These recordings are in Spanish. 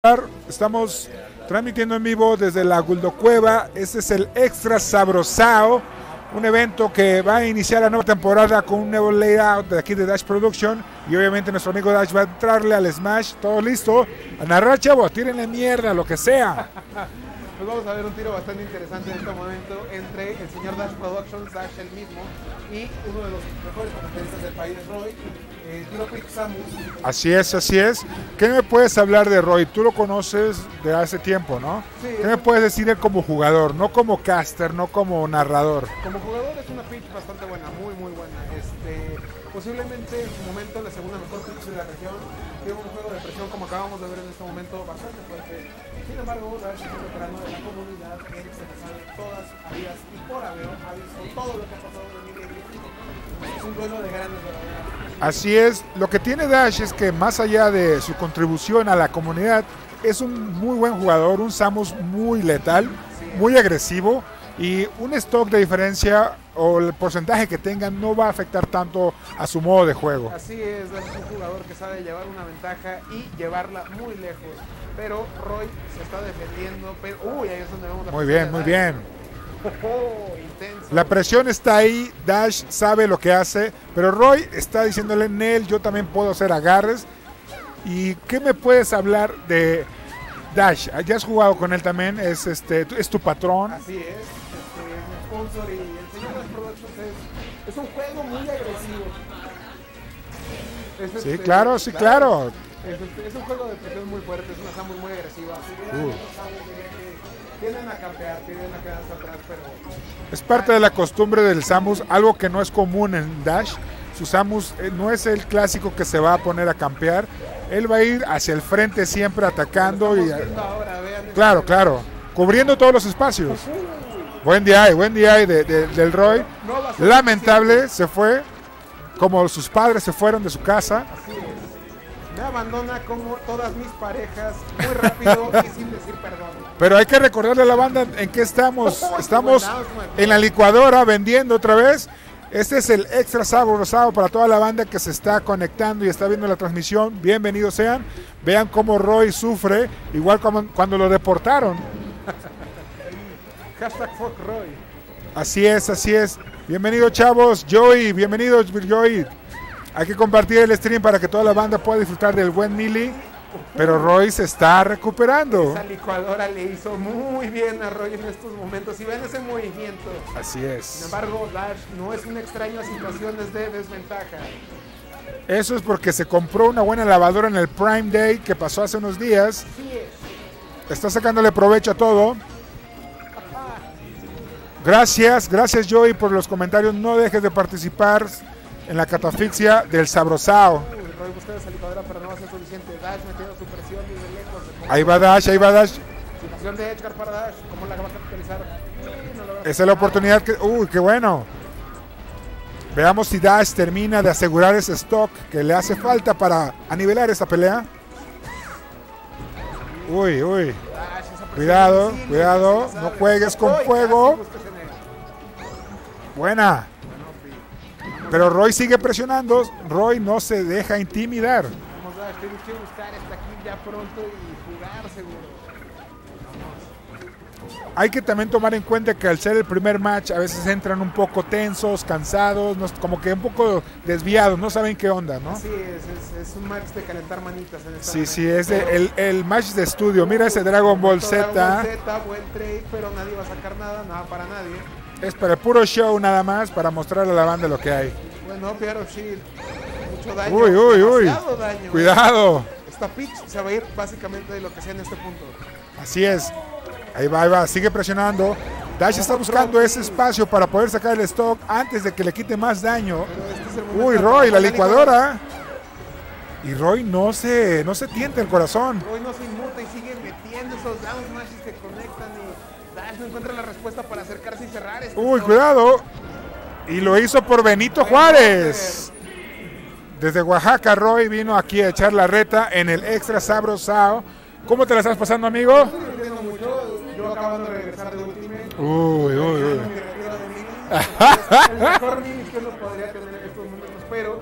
Estamos transmitiendo en vivo desde la Guldo Cueva. Este es el Extra Sabrosao, un evento que va a iniciar la nueva temporada con un nuevo layout de aquí de Dash Production. Y obviamente nuestro amigo Dash va a entrarle al Smash. Todo listo. A narrar, chavos, tírenle mierda, lo que sea. Pues vamos a ver un tiro bastante interesante en este momento entre el señor Dash Productions, Dash el mismo, y uno de los mejores comentaristas del país, Roy, tiro pick Samus. Así es, así es. ¿Qué me puedes hablar de Roy? Tú lo conoces de hace tiempo, ¿no? Sí, ¿Qué me puedes decir él como jugador? No como caster, no como narrador. Como jugador es una pitch bastante buena, muy buena. Posiblemente en su momento la segunda mejor pitch de la región. Tiene un juego de presión como acabamos de ver en este momento bastante fuerte. Sin embargo, Dash es un veterano de la comunidad, él se le sabe todas habidas y por haber, ha visto todo lo que ha pasado en el es un duelo de grandes verdaderas. Así es, lo que tiene Dash es que más allá de su contribución a la comunidad, es un muy buen jugador, un Samus muy letal, muy agresivo, y un stock de diferencia o el porcentaje que tenga no va a afectar tanto a su modo de juego. Así es, Dash es un jugador que sabe llevar una ventaja y llevarla muy lejos, pero Roy se está defendiendo, pero uy, ahí es donde vemos la muy bien, muy bien. Intenso. La presión está ahí, Dash sabe lo que hace, pero Roy está diciéndole, Nel, yo también puedo hacer agarres. ¿Y qué me puedes hablar de Dash? Ya has jugado con él también, es tu patrón. Así es, mi sponsor y el señor Dash Productions es un juego muy agresivo. Sí, claro, sí, claro. Es un juego de presión muy fuerte, es una Samus muy agresiva. Tienden a campear, tienden a quedarse atrás, pero... Es parte de la costumbre del Samus, algo que no es común en Dash. Su Samus no es el clásico que se va a poner a campear. Él va a ir hacia el frente siempre atacando. Y ahora, claro, claro. Cubriendo todos los espacios. Buen DI del Roy. Lamentable, se fue. Como sus padres se fueron de su casa. Así es. Me abandona como todas mis parejas, muy rápido y sin decir perdón. Pero hay que recordarle a la banda en qué estamos. Estamos en la licuadora vendiendo otra vez. Este es el Extra Sabrosao para toda la banda que se está conectando y está viendo la transmisión. Bienvenidos sean. Vean cómo Roy sufre, igual como cuando lo deportaron. Hashtag fuck Roy. Así es, así es. Bienvenidos chavos, Joey, bienvenidos Joey. Hay que compartir el stream para que toda la banda pueda disfrutar del buen melee. Pero Roy se está recuperando. Esa licuadora le hizo muy bien a Roy en estos momentos. Y ven ese movimiento. Así es. Sin embargo, Dash no es un extraño a situaciones de desventaja. Eso es porque se compró una buena lavadora en el Prime Day que pasó hace unos días. Así es. Está sacándole provecho a todo. Gracias Joey por los comentarios. No dejes de participar en la catafixia del Sabrosao. Roy busca esa licuadora, pero no va a ser suficiente. Dash metiendo su presión desde lejos. Ahí va Dash, ahí va Dash. Situación de Edgar para Dash. ¿Cómo la va a capitalizar? Esa es la oportunidad que... Uy, qué bueno. Veamos si Dash termina de asegurar ese stock que le hace falta para anivelar esta pelea. Uy. Cuidado, no juegues con fuego. Buena. Pero Roy sigue presionando. Roy no se deja intimidar. Vamos, Dash, tienes que buscar esta kill ya pronto y jugar seguro. Hay que también tomar en cuenta que al ser el primer match a veces entran un poco tensos, cansados, como que un poco desviados, no saben qué onda, ¿no? Sí, es un match de calentar manitas en esta Sí, es el match de estudio. Mira ese Dragon Ball Z. Dragon Ball Z, buen trade, pero nadie va a sacar nada para nadie. Es para el puro show nada más, para mostrarle a la banda lo que hay. Bueno, Piero Shield, mucho daño. Uy. Daño, cuidado. Esta pitch se va a ir básicamente de lo que sea en este punto. Así es. Ahí va, sigue presionando. Dash está buscando ese espacio para poder sacar el stock antes de que le quite más daño. Uy, Roy, la licuadora. Y Roy no se tienta el corazón. Roy no se inmuta y sigue metiendo esos down smashes que conectan y Dash no encuentra la respuesta para acercarse y cerrar. Uy, cuidado. Y lo hizo por Benito Juárez. Desde Oaxaca, Roy vino aquí a echar la reta en el Extra Sabrosao. ¿Cómo te la estás pasando, amigo? Estoy divirtiendo mucho. Yo acabo de regresar de Ultimate. Uy. El mejor mini que uno podría tener en estos momentos, pero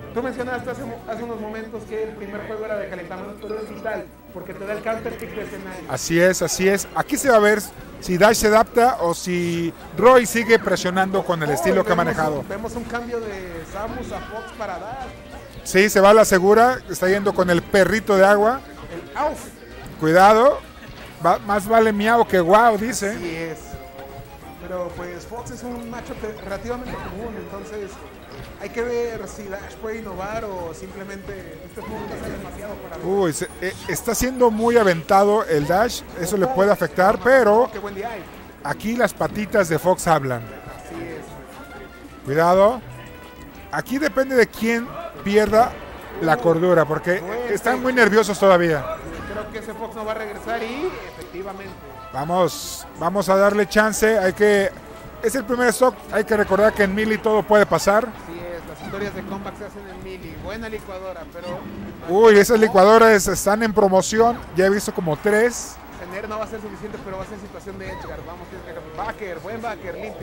Tú mencionaste hace unos momentos que el primer juego era de calentamiento, pero es vital, porque te da el counter pick de escenario. Así es, así es. Aquí se va a ver si Dash se adapta o si Roy sigue presionando con el estilo que ha manejado. Vemos un cambio de Samus a Fox para Dash. Sí, se va a la segura, está yendo con el perrito de agua. El Auf. Cuidado, más vale miau que guau, dice. Así es. Pero pues Fox es un matchup relativamente común, entonces hay que ver si Dash puede innovar o simplemente este punto es demasiado para Dash. Uy, está siendo muy aventado el Dash, eso le puede afectar, pero Qué buen día hay. aquí las patitas de Fox hablan. Así es. Cuidado, aquí depende de quién pierda la cordura, porque están muy nerviosos todavía. Creo que ese Fox no va a regresar y efectivamente. Vamos a darle chance, es el primer stock, hay que recordar que en Melee todo puede pasar. Así es, las historias de comeback se hacen en Melee. Buena licuadora, pero... Uy, esas licuadoras están en promoción, ya he visto como 3. Tener no va a ser suficiente, pero va a ser situación de Edgar. Vamos, backer, buen backer, limpio.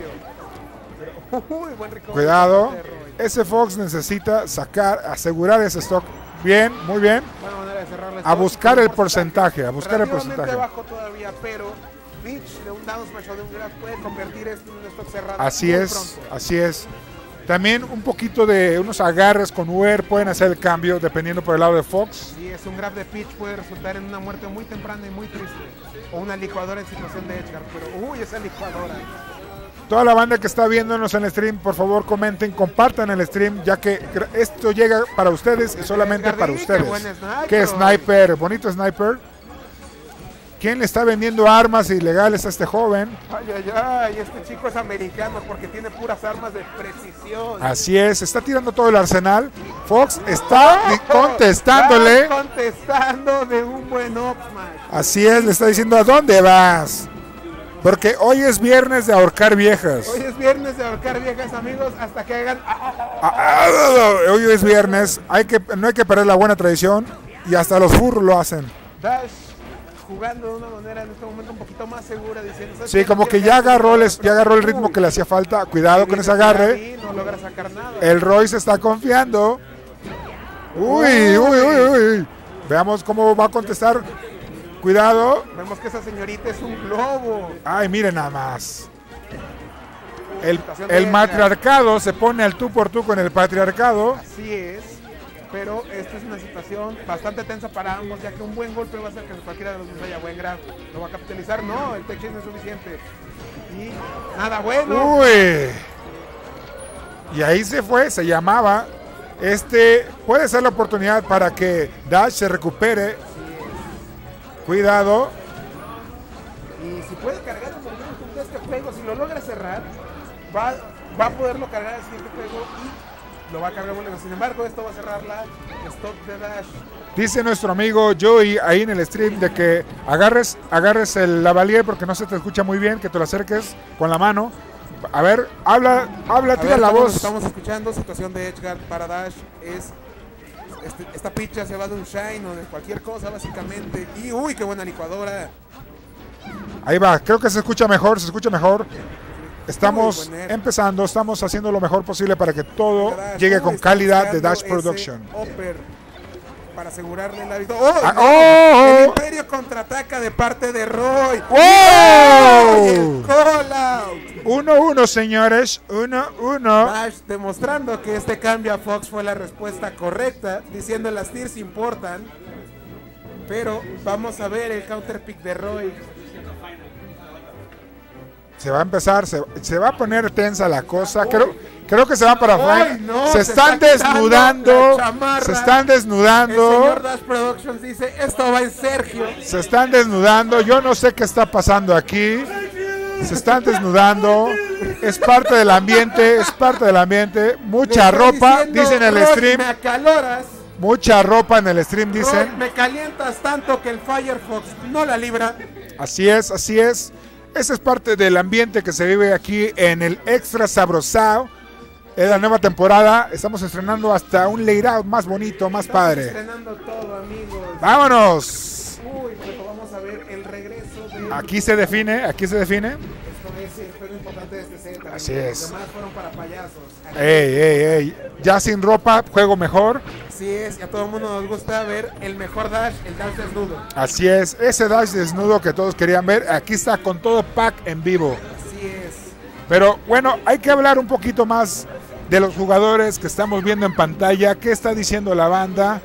Uy, buen recovery. Cuidado, ese Fox necesita asegurar ese stock. Bien, muy bien. Buena manera de cerrarle. A buscar el porcentaje, bajo todavía, pero Beach de un down smash o de un grab puede convertir esto en un stock cerrado. Así es. También un poquito de unos agarres con UR pueden hacer el cambio dependiendo por el lado de Fox. Sí, es un grab de Peach puede resultar en una muerte muy temprana y muy triste. O una licuadora en situación de Edgar, pero uy, esa licuadora. Toda la banda que está viéndonos en el stream, por favor comenten, compartan el stream, ya que esto llega para ustedes y solamente para ustedes. ¡Qué sniper! Bonito sniper. ¿Quién le está vendiendo armas ilegales a este joven? Ay, este chico es americano porque tiene puras armas de precisión. Así es, está tirando todo el arsenal. Fox está contestándole. Está contestando de un buen up smash. Así es, le está diciendo ¿a dónde vas? Porque hoy es viernes de ahorcar viejas. Hoy es viernes de ahorcar viejas, amigos, hasta que hagan... Hoy es viernes, no hay que perder la buena tradición y hasta los furros lo hacen. Dash jugando de una manera en este momento un poquito más segura, diciendo... Sí, como que ya agarró el ritmo que le hacía falta. Cuidado con ese agarre. No logra sacar nada. El Roy se está confiando. Uy. Veamos cómo va a contestar. Cuidado. Vemos que esa señorita es un globo. Ay, miren nada más. El matriarcado se pone al tú por tú con el patriarcado. Así es. Pero esta es una situación bastante tensa para ambos, ya que un buen golpe va a hacer que cualquiera de los dos haya buen grab. ¿Lo va a capitalizar? No, el tech no es suficiente. Y nada bueno. Uy. Y ahí se fue, se llamaba. Puede ser la oportunidad para que Dash se recupere. Cuidado. Y si puede cargar el momento de este juego, si lo logra cerrar, va a poderlo cargar al siguiente juego y lo va a cargar bueno. Sin embargo, esto va a cerrar la stock de Dash. Dice nuestro amigo Joey ahí en el stream de que agarres el lavalier porque no se te escucha muy bien, que te lo acerques con la mano. A ver, habla, tira la voz. Estamos escuchando, situación de Edgar para Dash es... esta picha se va de un shine o de cualquier cosa básicamente. Y uy, qué buena licuadora. Ahí va, creo que se escucha mejor. Estamos empezando, estamos haciendo lo mejor posible para que todo llegue con calidad de Dash Production. Para asegurarle la victoria. El Imperio contraataca de parte de Roy. ¡Oh! 1-1, señores. 1-1. Dash demostrando que este cambio a Fox fue la respuesta correcta, diciendo las tiers importan. Pero vamos a ver el counter pick de Roy. Se va a empezar, se va a poner tensa la cosa. Creo que se va para Frank. No, se están desnudando. Se están desnudando. El señor Dash Productions dice, esto va en Sergio. Se están desnudando. Yo no sé qué está pasando aquí. Se están desnudando. Es parte del ambiente. Mucha ropa, dicen en el stream. Me acaloras. Mucha ropa en el stream, dicen. Roy, me calientas tanto que el Firefox no la libra. Así es. Esa es parte del ambiente que se vive aquí en el Extra Sabrosao. Es la nueva temporada. Estamos estrenando hasta un layout más bonito, más padre. Estrenando todo, amigos. ¡Vámonos! Uy, pero vamos a ver el regreso de... Aquí se define. Esto ese es el juego importante de este set. Así es. Los demás fueron para payasos. Ey. Ya sin ropa, juego mejor. Así es, y a todo el mundo nos gusta ver el mejor dash, el dash desnudo. Así es, ese dash desnudo que todos querían ver, aquí está con todo pack en vivo. Así es. Pero bueno, hay que hablar un poquito más de los jugadores que estamos viendo en pantalla. ¿Qué está diciendo la banda?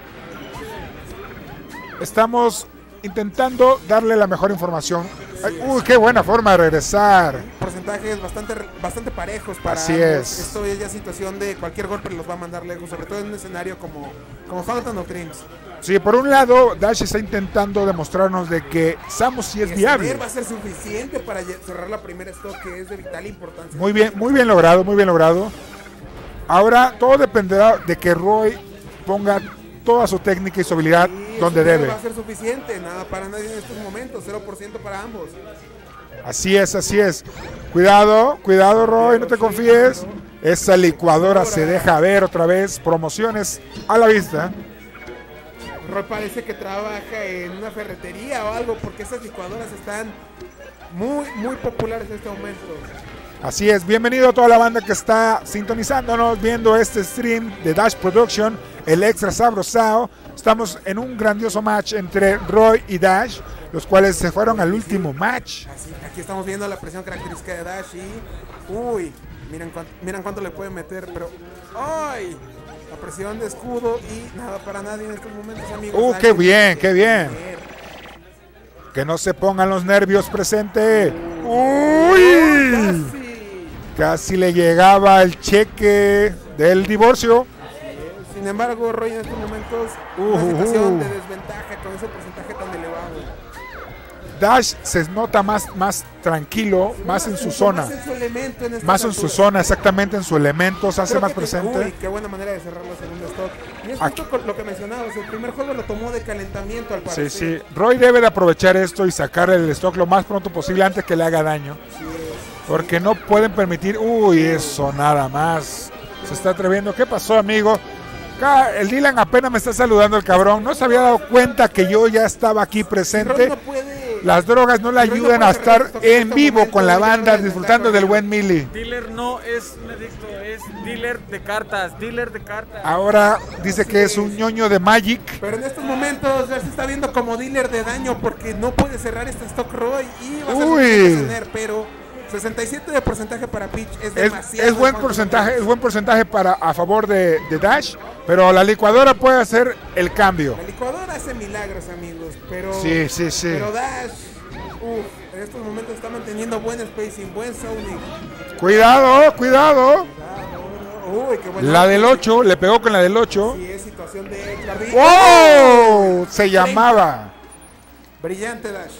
Estamos intentando darle la mejor información. Ay, uy, qué buena forma de regresar. Porcentajes bastante parejos para Así ambos. es. Esto es ya situación de cualquier golpe los va a mandar lejos, sobre todo en un escenario como Fountain of Dreams. Sí, por un lado, Dash está intentando demostrarnos de que Samus sí es viable. Va a ser suficiente para cerrar la primera stock, que es de vital importancia. Muy bien logrado, muy bien logrado. Ahora todo dependerá de que Roy ponga toda su técnica y su habilidad donde debe. Va a ser suficiente, nada para nadie en estos momentos, 0% para ambos. Así es. Cuidado Roy, no te confíes. Esa licuadora se deja ver otra vez. Promociones a la vista. Roy parece que trabaja en una ferretería o algo, porque esas licuadoras están muy populares en este momento. Así es, bienvenido a toda la banda que está sintonizándonos, viendo este stream de Dash Production, el Extra Sabrosao. Estamos en un grandioso match entre Roy y Dash, los cuales se fueron al último match. Así, aquí estamos viendo la presión característica de Dash y... Uy, miren cuánto le puede meter, pero... ¡Ay! La presión de escudo y nada para nadie en estos momentos, amigos. ¡Qué bien! Que no se pongan los nervios presente. ¡Uy! Casi le llegaba el cheque del divorcio. Sin embargo, Roy en estos momentos una situación de desventaja con ese porcentaje tan elevado. Dash se nota más tranquilo, más en su zona. Más en su elemento en más en su zona, exactamente en su elemento, se hace más presente. Uy, qué buena manera de cerrar la segunda stock. Y es justo con lo que mencionabas, el primer juego lo tomó de calentamiento al parecer. Sí. Roy debe de aprovechar esto y sacar el stock lo más pronto posible antes que le haga daño. Porque no pueden permitir... Uy, eso nada más. Se está atreviendo. ¿Qué pasó, amigo? Acá el Dylan apenas me está saludando el cabrón. No se había dado cuenta que yo ya estaba aquí presente. Las drogas no le ayudan a estar en vivo con la banda disfrutando del buen Mili. Dealer no es un adicto, es dealer de cartas, Ahora dice que es un ñoño de Magic. Pero en estos momentos ya se está viendo como dealer de daño porque no puede cerrar este stock Roy y va a ser tener, pero 67 de porcentaje para Peach es demasiado. Es buen porcentaje a favor de Dash, pero la licuadora puede hacer el cambio. La licuadora hace milagros, amigos, pero sí. Pero Dash, en estos momentos está manteniendo buen spacing, buen zoning. Cuidado. Uy, qué bueno. La del 8, le pegó con la del 8. Sí, es situación de ¡Oh! Se llamaba. Brillante Dash.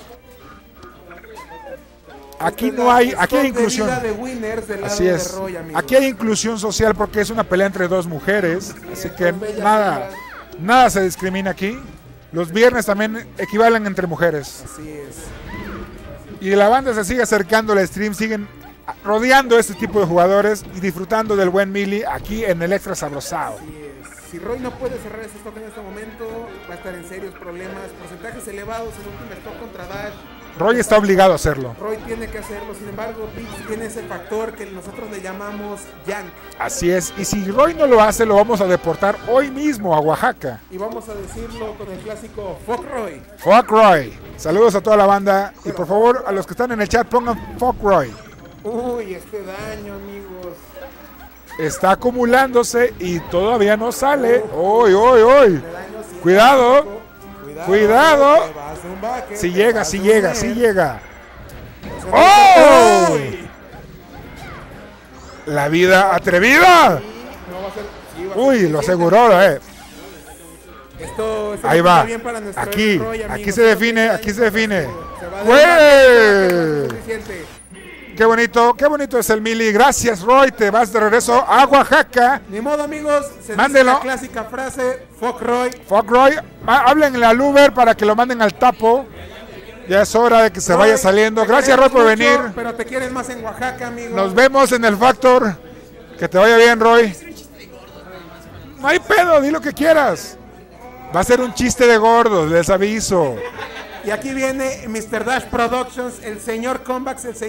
Aquí no hay, aquí hay inclusión. Así es. Roy, aquí hay inclusión social porque es una pelea entre dos mujeres, así que nada se discrimina aquí. Los viernes también equivalen entre mujeres. Así es. Y la banda se sigue acercando al stream, siguen rodeando este tipo de jugadores y disfrutando del buen Mili aquí en el Extra Sabrosao. Si Roy no puede cerrar ese stock en este momento, va a estar en serios problemas. Porcentajes elevados en último stock contra Dash. Roy está obligado a hacerlo. Roy tiene que hacerlo, sin embargo, Peach tiene ese factor que nosotros le llamamos yank. Así es, y si Roy no lo hace, lo vamos a deportar hoy mismo a Oaxaca. Y vamos a decirlo con el clásico Fuck Roy. Fuck Roy. Saludos a toda la banda y por favor, a los que están en el chat, pongan Fuck Roy. Uy, este daño, amigos. Está acumulándose y todavía no sale. Uy. Cuidado. Si llega. ¡Oh! La vida atrevida. Uy, lo aseguró, Ahí va. Aquí se define. Qué bonito es el Mili. Gracias, Roy. Te vas de regreso a Oaxaca. Ni modo, amigos. Mándelo. La clásica frase, Fuck Roy. Fuck Roy. Háblenle al Uber para que lo manden al tapo. Ya es hora de que se vaya saliendo. Gracias, Roy, por venir. Pero te quieres más en Oaxaca, amigo. Nos vemos en el Factor. Que te vaya bien, Roy. No hay pedo, di lo que quieras. Va a ser un chiste de gordos, les aviso. Y aquí viene Mr. Dash Productions, el señor Combax, el señor...